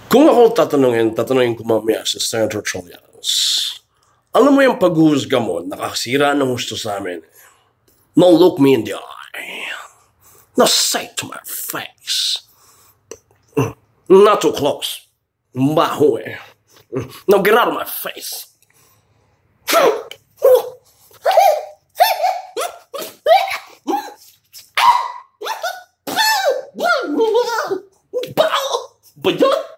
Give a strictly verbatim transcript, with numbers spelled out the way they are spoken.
Kung ako tatanungin, tatanungin ko mamaya si Senator Trillanes, alam mo yung paghuhusga mo, nakasira ng gusto sa amin. Now look me in the eye. Now say to my face. Not too close. Baho eh. Now get out of my face. Baho! Ba